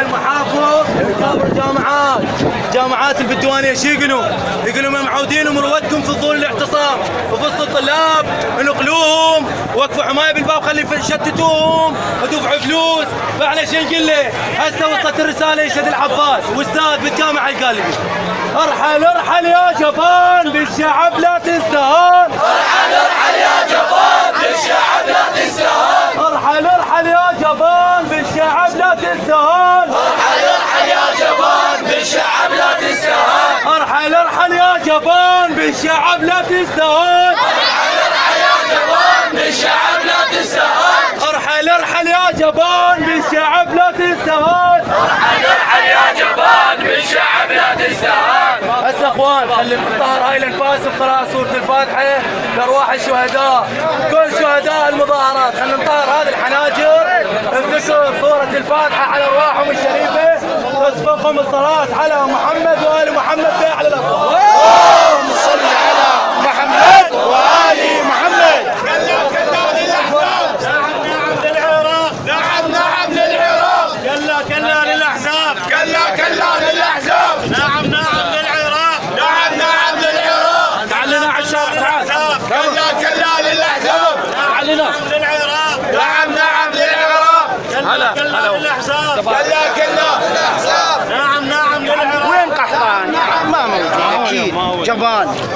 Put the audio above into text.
المحافظ يكابر جامعات البدوانيه شو يقولون؟ يقولون معودين مروتكم في ظل الاعتصام وفصل الطلاب نقلوهم وقفوا حمايه بالباب خلي يشتتوهم ودفعوا فلوس. فاحنا شو نقول له؟ هسه وصلت الرساله يشهد العباس واستاذ بالجامعه القالبي. ارحل ارحل يا جبان بالشعب لا تستهان. ارحل ارحل يا جبان بالشعب لا تستهان. ارحل ارحل يا جبان بالشعب لا تستهان. ارحل ارحل يا جبان بالشعب لا تستهان. ارحل ارحل يا جبان بالشعب لا تستهان. ارحل ارحل يا جبان بالشعب لا تستهان. ارحل ارحل يا جبان بالشعب لا تستهان. ارحل ارحل يا جبان بالشعب لا تستهان. هسه اخوان خلي نطهر هاي الانفاس بقراءة سورة الفاتحة لارواح الشهداء، كل شهداء المظاهرات، خلينا نطهر هذه الحناجر بذكر سورة الفاتحة على ارواحهم الشريفة، تسبقهم الصلاة على محمد وآل محمد على الأصوات. اللهم صل على محمد وآل محمد. نعم نعم للعراق. كلا كلا للأحزاب. كلا كلا للأحزاب. نعم نعم للعراق. نعم نعم للعراق. تعال لنا على الشارع تعال. كلا كلا للأحزاب. تعال لنا للعراق. نعم نعم للعراق. كلا كلا للأحزاب. كلا كلا للأحزاب. نعم نعم للعراق. وين قحطان؟ ما موجود اكيد جبان.